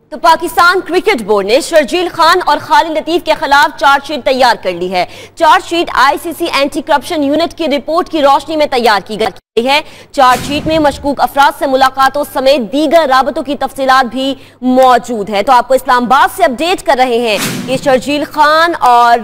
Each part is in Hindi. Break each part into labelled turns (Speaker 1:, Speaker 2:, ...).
Speaker 1: तो पाकिस्तान क्रिकेट बोर्ड ने शर्जील खान और खालिद लतीफ के खिलाफ चार्जशीट तैयार कर ली है। Charge sheet ICC anti corruption unit की रिपोर्ट की रोशनी में तैयार की गई है। चार्जशीट में मशकूक अफराद से मुलाकातों समेत दीगर राबतों की तफसीलात भी मौजूद है। तो आपको इस्लामाबाद से अपडेट कर रहे हैं कि शर्जील खान और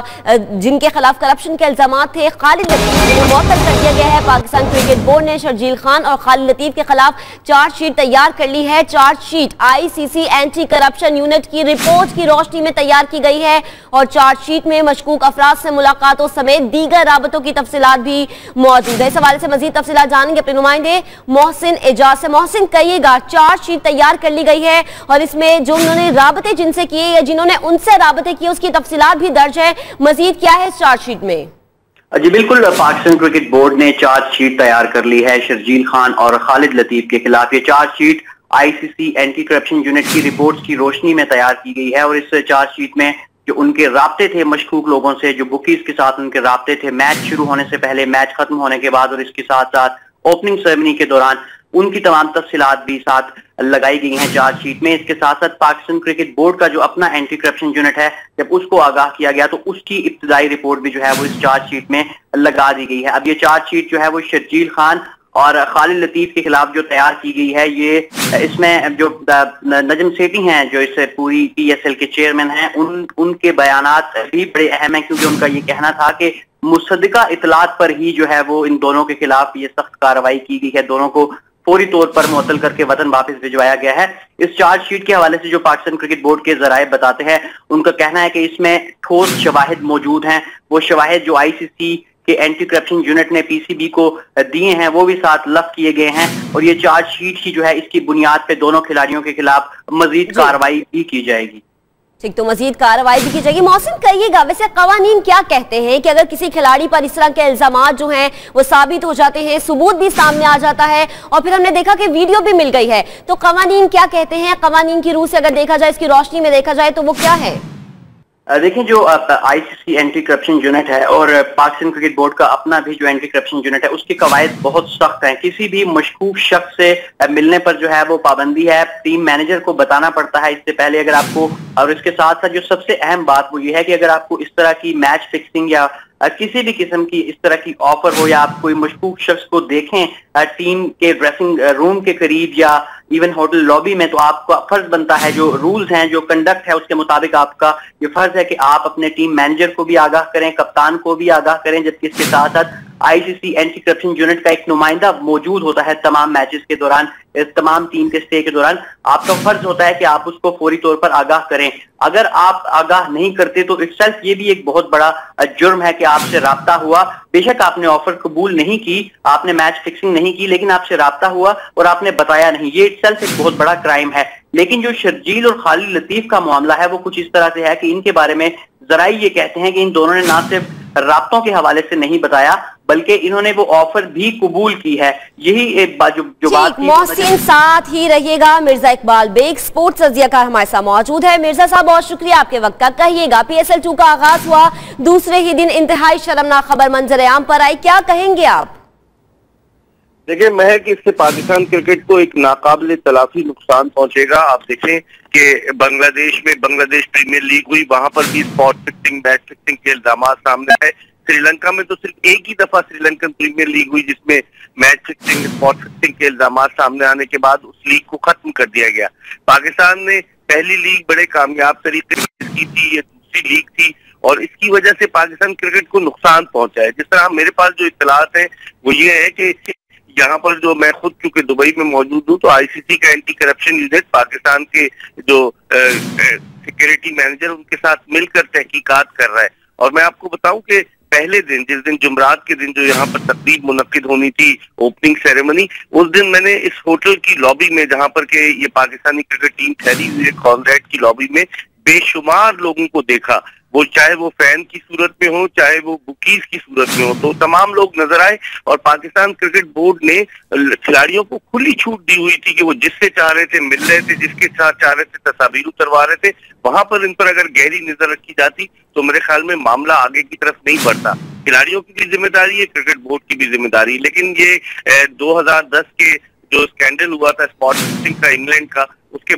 Speaker 1: जिनके खिलाफ करप्शन के इल्जाम थे खालिद लतीफ को मुअत्तल कर दिया गया है। पाकिस्तान क्रिकेट बोर्ड ने शर्जील खान और खालिद लतीफ के खिलाफ चार्जशीट तैयार कर ली है। Charge sheet ICC anti corruption unit की रिपोर्ट की रोशनी में तैयार की गई है और चार्जशीट में मशकूक अफराद से मुलाकातों समेत दीगर राबतों की तफसीलात भी मौजूद है। इस हवाले से मजीद तफसीलात जानेंगे अपने नुमाइंदे मोहसिन एजाज से। मोहसिन, कहिएगा, चार्जशीट तैयार कर ली गई है और इसमें जो उन्होंने राबते जिनसे किए या जिन्होंने उनसे राबते किए उसकी तफसीलात भी दर्ज है। मजीद क्या है इस चार्जशीट में?
Speaker 2: जी बिल्कुल, पाकिस्तान क्रिकेट बोर्ड ने चार्जशीट तैयार कर ली है शर्जील खान और खालिद लतीफ के खिलाफ। ये charge sheet ICC anti corruption unit की रिपोर्ट्स की रोशनी में तैयार की गई है और इस चार्जशीट में जो उनके राब्ते थे मशकूक लोगों से, जो बुकीज के साथ उनके राब्ते थे मैच शुरू होने से पहले, मैच खत्म होने के बाद और इसके साथ साथ ओपनिंग सेरेमनी के दौरान, उनकी तमाम तफसीलात भी साथ लगाई गई हैं चार्जशीट में। इसके साथ साथ पाकिस्तान क्रिकेट बोर्ड का जो अपना एंटी करप्शन यूनिट है, जब उसको आगाह किया गया तो उसकी इब्तिदाई रिपोर्ट भी जो है वो इस चार्जशीट में लगा दी गई है। अब ये चार्जशीट जो है वो शर्जील खान और खालिद लतीफ के खिलाफ जो तैयार की गई है, ये इसमें जो नजम सेठी हैं जो इस पूरी पीएसएल के चेयरमैन हैं, उनके बयानात भी बड़े अहम हैं, क्योंकि उनका ये कहना था कि मुसद्दिका इतलात पर ही जो है वो इन दोनों के खिलाफ ये सख्त कार्रवाई की गई है। दोनों को फौरी तौर पर मुअत्तल करके वतन वापस भिजवाया गया है। इस चार्जशीट के हवाले से जो पाकिस्तान क्रिकेट बोर्ड के जराए बताते हैं, उनका कहना है कि इसमें ठोस शवाहिद मौजूद हैं। वो शवाहिद जो आईसीसी के एंटी करप्शन यूनिट ने पीसीबी को दिए हैं वो भी साथ लफ किए गए हैं और ये चार्जशीट ही जो है इसकी बुनियाद पे दोनों खिलाड़ियों के खिलाफ मजीद कार्रवाई भी की जाएगी।
Speaker 1: ठीक, तो मजीद कार्रवाई भी की जाएगी। मौसम, कहिएगा, वैसे कवानीन क्या कहते हैं कि अगर किसी खिलाड़ी पर इस तरह के इल्जामात जो हैं वो साबित हो जाते हैं, सबूत भी सामने आ जाता है और फिर हमने देखा कि वीडियो भी मिल गई है, तो कवानीन क्या कहते हैं? कवानीन की रूह से अगर देखा जाए, इसकी रोशनी में देखा जाए तो वो क्या है?
Speaker 2: देखिए, जो आईसीसी एंटी करप्शन यूनिट है और पाकिस्तान क्रिकेट बोर्ड का अपना भी जो एंटी करप्शन यूनिट है, उसकी कवायद बहुत सख्त हैं। किसी भी मशकूक शख्स से मिलने पर जो है वो पाबंदी है, टीम मैनेजर को बताना पड़ता है इससे पहले अगर आपको, और इसके साथ साथ जो सबसे अहम बात वो ये है कि अगर आपको इस तरह की मैच फिक्सिंग या किसी भी किस्म की इस तरह की ऑफर हो या आप कोई मशकूक शख्स को देखें टीम के ड्रेसिंग रूम के करीब या इवन होटल लॉबी में, तो आपका फर्ज बनता है, जो रूल्स हैं, जो कंडक्ट है, उसके मुताबिक आपका ये फर्ज है कि आप अपने टीम मैनेजर को भी आगाह करें, कप्तान को भी आगाह करें, जबकि इसके साथ साथ आईसीसी एंटी करप्शन यूनिट का एक नुमाइंदा मौजूद होता है तमाम मैचेस के दौरान, तमाम टीम के स्टे के दौरान। आपका फर्ज होता है कि आप उसको फौरी तौर पर आगाह करें। अगर आप आगाह नहीं करते तो इटसेल्फ ये भी एक बहुत बड़ा जुर्म है कि आपसे राब्ता हुआ, बेशक आपने ऑफर कबूल नहीं की, आपने मैच फिक्सिंग नहीं की, लेकिन आपसे राब्ता हुआ और आपने बताया नहीं, ये इटसेल्फ एक बहुत बड़ा क्राइम है। लेकिन जो शर्जील और खालिद लतीफ का मामला है वो कुछ इस तरह से है कि इनके बारे में जराई ये कहते हैं कि इन दोनों ने ना सिर्फ राब्तों के हवाले से नहीं बताया बल्कि इन्होंने वो ऑफर भी कबूल की है। यही एक जो बात।
Speaker 1: मोहसिन, साथ ही रहिएगा। मिर्जा इकबाल बेग स्पोर्ट्स अजियाकार हमारे साथ मौजूद है। मिर्जा साहब, बहुत शुक्रिया आपके वक्त का। कहिएगा, PSL 2 का आगाज हुआ, दूसरे ही दिन इंतहाई शर्मनाक खबर मंजर आम पर आई, क्या कहेंगे आप?
Speaker 3: देखिए, महक, इससे पाकिस्तान क्रिकेट को एक नाकाबिल तलाफी नुकसान पहुंचेगा। आप देखें कि बांग्लादेश में बांग्लादेश प्रीमियर लीग हुई, वहां पर भी स्पॉट फिक्सिंग, मैच फिक्सिंग के इल्जाम सामने आए। श्रीलंका में तो सिर्फ एक ही दफा श्रीलंकन प्रीमियर लीग हुई जिसमें मैच फिक्सिंग, स्पॉट फिक्सिंग के इल्जाम सामने आने के बाद उस लीग को खत्म कर दिया गया। पाकिस्तान ने पहली लीग बड़े कामयाब तरीके से की थी, ये दूसरी लीग थी और इसकी वजह से पाकिस्तान क्रिकेट को नुकसान पहुंचा है। जिस तरह मेरे पास जो इत्तलात है वो ये है कि यहाँ पर जो मैं खुद चूंकि दुबई में मौजूद हूँ, तो आईसीसी का एंटी करप्शन यूनिट पाकिस्तान के जो सिक्योरिटी मैनेजर उनके साथ मिलकर तहकीकात कर रहा है। और मैं आपको बताऊं कि पहले दिन, जिस दिन जुमरात के दिन जो यहाँ पर तकरीब मुनक्किद होनी थी, ओपनिंग सेरेमनी, उस दिन मैंने इस होटल की लॉबी में, जहाँ पर के ये पाकिस्तानी क्रिकेट टीम ठहरी हुई है, कॉन्रेड की लॉबी में बेशुमार लोगों को देखा। वो चाहे वो फैन की सूरत में हो, चाहे वो बुकीज की सूरत में हो, तो तमाम लोग नजर आए और पाकिस्तान क्रिकेट बोर्ड ने खिलाड़ियों को खुली छूट दी हुई थी कि वो जिससे चाह रहे थे मिल रहे थे, जिसके साथ चाह रहे थे तस्वीर उतरवा रहे थे। वहां पर इन पर अगर गहरी नजर रखी जाती तो मेरे ख्याल में मामला आगे की तरफ नहीं बढ़ता। खिलाड़ियों की भी जिम्मेदारी है, क्रिकेट बोर्ड की भी जिम्मेदारी है, लेकिन ये 2010 के जो स्कैंडल हुआ था स्पॉट फिक्सिंग का इंग्लैंड का, उसके बाद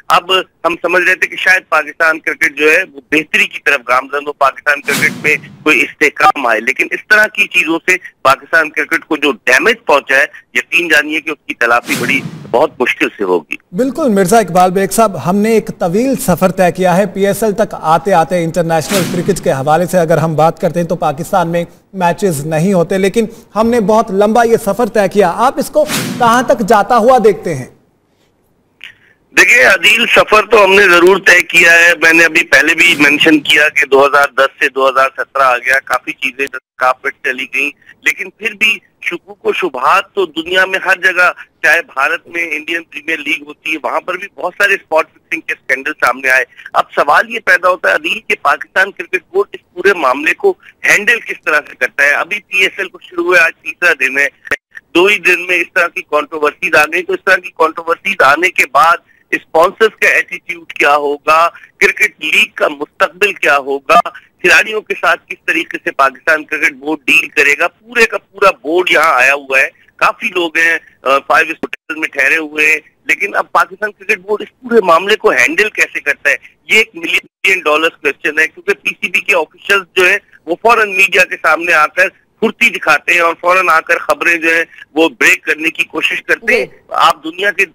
Speaker 3: अब हम समझ रहे थे कि शायद पाकिस्तान क्रिकेट जो है वो बेहतरी की तरफ गामजन हो, पाकिस्तान क्रिकेट में कोई इस्तेकाम आए, लेकिन इस तरह की चीजों से पाकिस्तान क्रिकेट को जो डैमेज पहुंचा है, यकीन जानिए कि उसकी तलाफी बड़ी बहुत मुश्किल से होगी।
Speaker 4: बिल्कुल मिर्जा इकबाल बेग साहब, हमने एक तवील सफर तय किया है PSL तक आते आते। इंटरनेशनल क्रिकेट के हवाले से अगर हम बात करते हैं तो पाकिस्तान में मैचेस नहीं होते, लेकिन हमने बहुत लंबा ये सफर तय किया। आप इसको कहां तक जाता हुआ देखते हैं?
Speaker 3: देखिए अदील, सफर तो हमने जरूर तय किया है। मैंने अभी पहले भी मेंशन किया कि 2010 से 2017 आ गया, काफी चीजें कार्पेट चली गई, लेकिन फिर भी शुकूक व शुबहात तो दुनिया में हर जगह, चाहे भारत में इंडियन प्रीमियर लीग होती है वहां पर भी बहुत सारे स्पॉट फिक्सिंग के स्कैंडल सामने आए। अब सवाल ये पैदा होता है अदील कि पाकिस्तान क्रिकेट बोर्ड इस पूरे मामले को हैंडल किस तरह से करता है। अभी PSL को शुरू हुए, आज तीसरा दिन है, 2 ही दिन में इस तरह की कंट्रोवर्सीज आ गई। तो इस तरह की कंट्रोवर्सीज आने के बाद स्पॉन्सर्स का एटीट्यूड क्या होगा, क्रिकेट लीग का मुस्तकबिल क्या होगा, खिलाड़ियों के साथ किस तरीके से पाकिस्तान क्रिकेट बोर्ड डील करेगा, पूरे का पूरा बोर्ड यहाँ आया हुआ है। काफी लोग हैं 5 होटल में ठहरे हुए हैं, लेकिन अब पाकिस्तान क्रिकेट बोर्ड इस पूरे मामले को हैंडल कैसे करता है, ये एक $1 मिलियन क्वेश्चन है। क्योंकि PCB के ऑफिशियल्स जो है वो फौरन मीडिया के सामने आकर फुर्ती दिखाते हैं और फौरन आकर खबरें जो है वो ब्रेक करने की कोशिश करते हैं। आप दुनिया के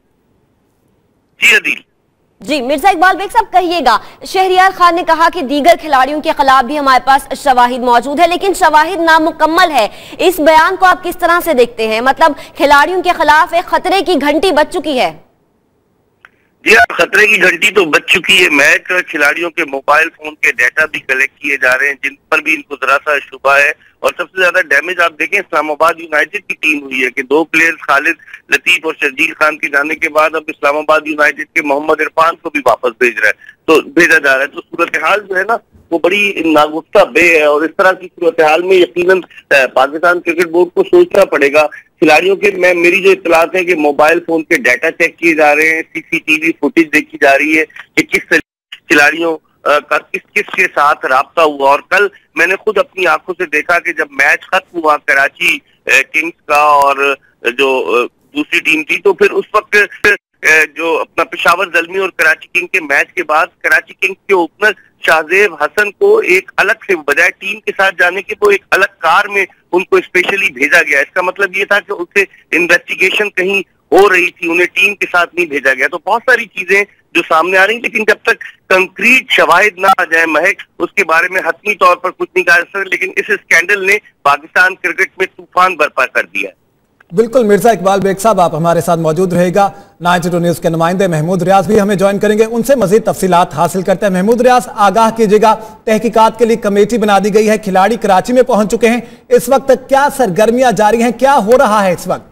Speaker 1: जी मिर्जा इकबाल बेग साहब, कहिएगा, शहरियार खान ने कहा कि दीगर खिलाड़ियों के खिलाफ भी हमारे पास शवाहिद मौजूद है, लेकिन शवाहिद नामुकम्मल है। इस बयान को आप किस तरह से देखते हैं? मतलब खिलाड़ियों के खिलाफ एक खतरे की घंटी बज चुकी है।
Speaker 3: जी हाँ, खतरे की घंटी तो बच चुकी है। मैच खिलाड़ियों के मोबाइल फोन के डाटा भी कलेक्ट किए जा रहे हैं, जिन पर भी इनको जरा सा शुबा है। और सबसे ज्यादा डैमेज आप देखें इस्लामाबाद यूनाइटेड की टीम हुई है कि 2 प्लेयर्स खालिद लतीफ और शर्जील खान के जाने के बाद अब इस्लामाबाद यूनाइटेड के मोहम्मद इरफान को भी वापस भेजा जा रहा है। तो सूरत हाल जो है ना वो बड़ी नागुफ्ता बे है, और इस तरह की सूरत हाल में यकीनन पाकिस्तान क्रिकेट बोर्ड को सोचना पड़ेगा। खिलाड़ियों के मेरी जो इत्तलात है कि मोबाइल फोन के डाटा चेक किए जा रहे हैं, CCTV फुटेज देखी जा रही है कि किस तरीके खिलाड़ियों का किस के साथ राब्ता हुआ। और कल मैंने खुद अपनी आंखों से देखा कि जब मैच खत्म हुआ कराची किंग्स का और जो दूसरी टीम थी, तो फिर उस वक्त जो अपना पेशावर ज़ल्मी और कराची किंग के मैच के बाद कराची किंग्स के ओपनर शाहजेब हसन को एक अलग से, बजाय टीम के साथ जाने के, वो एक अलग कार में उनको स्पेशली भेजा गया। इसका मतलब ये था कि उससे इन्वेस्टिगेशन कहीं हो रही थी, उन्हें टीम के साथ नहीं भेजा गया। तो बहुत सारी चीजें जो सामने आ रही, लेकिन जब तक कंक्रीट शवाहिद ना आ जाए महक, उसके बारे में हतमी तौर पर कुछ नहीं कहा जा सकता। लेकिन इस स्कैंडल ने पाकिस्तान क्रिकेट में तूफान बर्पा कर दिया है।
Speaker 4: बिल्कुल मिर्जा इकबाल बेग साहब, आप हमारे साथ मौजूद रहेगा। 92 न्यूज के नुमाइंदे महमूद रियाज भी हमें ज्वाइन करेंगे, उनसे मजीद तफसीलात हासिल करते हैं। महमूद रियाज, आगाह कीजिएगा, तहकीकात के लिए कमेटी बना दी गई है, खिलाड़ी कराची में पहुंच चुके हैं, इस वक्त क्या सरगर्मियां जारी हैं, क्या हो रहा है इस वक्त?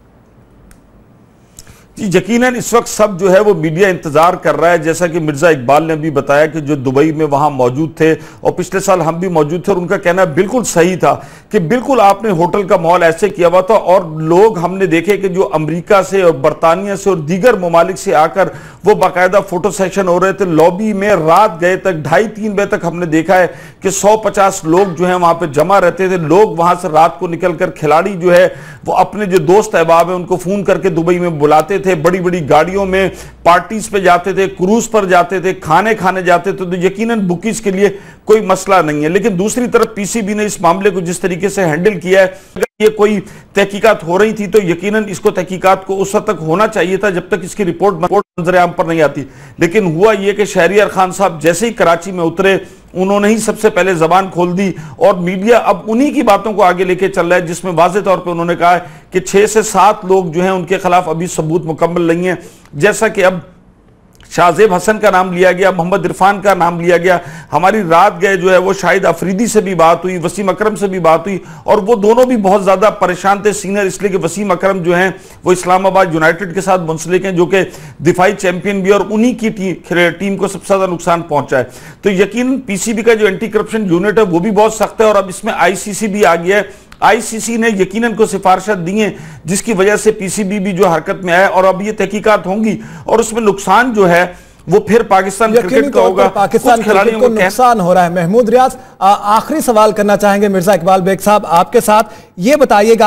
Speaker 5: जी यकीनन इस वक्त सब जो है वो मीडिया इंतजार कर रहा है। जैसा कि मिर्जा इकबाल ने भी बताया कि जो दुबई में वहां मौजूद थे और पिछले साल हम भी मौजूद थे, और उनका कहना बिल्कुल सही था कि बिल्कुल आपने होटल का माहौल ऐसे किया हुआ था। और लोग हमने देखे कि जो अमेरिका से और बरतानिया से और दीगर ममालिक से आकर वो बाकायदा फोटो सेशन हो रहे थे लॉबी में, रात गए तक 2:30-3 बजे तक हमने देखा है कि 150 लोग जो है वहां पर जमा रहते थे। लोग वहां से रात को निकलकर खिलाड़ी जो है वो अपने जो दोस्त अहबाब है उनको फोन करके दुबई में बुलाते थे, बड़ी बड़ी गाड़ियों में पार्टीज पे जाते थे, क्रूज पर जाते थे, खाने खाने जाते थे। तो यकीनन बुकीज के लिए कोई मसला नहीं है। लेकिन दूसरी तरफ PCB ने इस मामले को जिस तरीके से हैंडल किया है, अगर ये कोई तहकीकात हो रही थी तो यकीनन इसको तहकीकात को उस हद तक होना चाहिए था जब तक इसकी रिपोर्ट नजर-ए-आम पर नहीं आती। लेकिन हुआ यह कि शहरियार खान साहब जैसे ही कराची में उतरे, उन्होंने ही सबसे पहले जबान खोल दी और मीडिया अब उन्हीं की बातों को आगे लेके चल रहा है, जिसमें वाज़ेह तौर पे उन्होंने कहा है कि 6 से 7 लोग जो हैं उनके खिलाफ अभी सबूत मुकम्मल नहीं है। जैसा कि अब शाहजेब हसन का नाम लिया गया, मोहम्मद इरफान का नाम लिया गया। हमारी रात गए जो है वो शाहिद अफरीदी से भी बात हुई, वसीम अकरम से भी बात हुई, और वो दोनों भी बहुत ज्यादा परेशान थे सीनियर, इसलिए कि वसीम अकरम जो हैं वो इस्लामाबाद यूनाइटेड के साथ मुंसलिक हैं, जो कि दिफाई चैंपियन भी, और उन्हीं की टीम को सबसे ज्यादा नुकसान पहुंचा है। तो यकीन PCB का जो एंटी करप्शन यूनिट है वो भी बहुत सख्त है, और अब इसमें ICC भी आ गया है। ICC ने यकीनन को सिफारिशें दी हैं, जिसकी वजह से PCB भी जो हरकत में आया, और अब ये तहकीकात होंगी और उसमें नुकसान जो है वो फिर पाकिस्तान क्रिकेट का होगा,
Speaker 4: पाकिस्तान क्रिकेट को नुकसान हो रहा है। महमूद रियाज, आखिरी सवाल करना चाहेंगे मिर्जा इकबाल बेग साहब आपके साथ, ये बताइएगा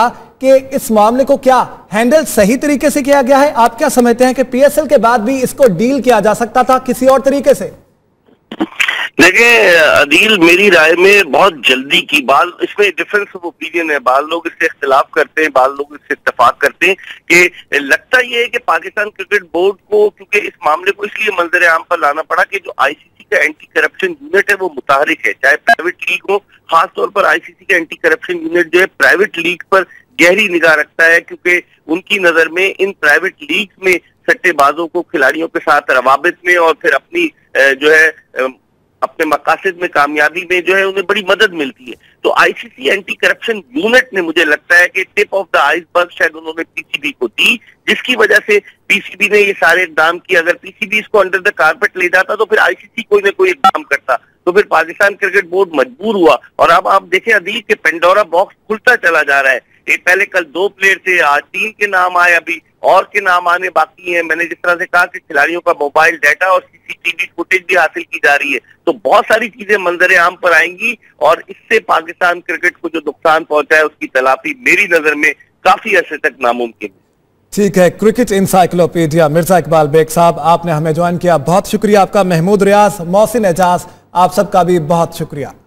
Speaker 4: कि इस मामले को क्या हैंडल सही तरीके से किया गया है? आप क्या समझते हैं कि पीएसएल के बाद भी इसको डील किया जा सकता था किसी और तरीके से?
Speaker 3: देखिए अदील, मेरी राय में बहुत जल्दी की बात, इसमें डिफरेंस ऑफ ओपिनियन है। बाल लोग इससे इख्तिलाफ करते हैं, बाल लोग इससे इत्तेफाक करते हैं कि लगता यह है कि पाकिस्तान क्रिकेट बोर्ड को, क्योंकि इस मामले को इसलिए मंजर आम पर लाना पड़ा कि जो आईसीसी का एंटी करप्शन यूनिट है वो मुतहरिक है, चाहे प्राइवेट लीग हो। खासतौर पर आईसीसी का एंटी करप्शन यूनिट जो है प्राइवेट लीग पर गहरी निगाह रखता है, क्योंकि उनकी नजर में इन प्राइवेट लीग में सट्टेबाजों को खिलाड़ियों के साथ रवाबित में और फिर अपनी जो है अपने मकासद में कामयाबी में जो है उन्हें बड़ी मदद मिलती है। तो आईसीसी एंटी करप्शन यूनिट ने, मुझे लगता है कि टिप ऑफ द आइसबर्ग शायद उन्होंने पीसीबी को दी, जिसकी वजह से पीसीबी ने ये सारे इकदाम किए। अगर पीसीबी इसको अंडर द कारपेट ले जाता तो फिर आईसीसी कोई ना कोई इकदाम करता, तो फिर पाकिस्तान क्रिकेट बोर्ड मजबूर हुआ। और अब आप देखें अदील के पेंडोरा बॉक्स खुलता चला जा रहा है। ये पहले कल 2 प्लेयर थे, आज 3 के नाम आए, अभी और के नाम आने बाकी हैं। मैंने जिस तरह से कहा कि खिलाड़ियों का मोबाइल डाटा और सीसीटीवी फुटेज भी हासिल की जा रही है, तो बहुत सारी चीजें मंजर आम पर आएंगी और इससे पाकिस्तान क्रिकेट को जो नुकसान पहुंचा है उसकी तलाफी मेरी नजर में काफी अर्से तक नामुमकिन है।
Speaker 4: ठीक है, क्रिकेट इंसाइक्लोपीडिया मिर्जा इकबाल बेग साहब, आपने हमें ज्वाइन किया, बहुत शुक्रिया आपका। महमूद रियाज, मोहसिन एजाज, आप सबका भी बहुत शुक्रिया।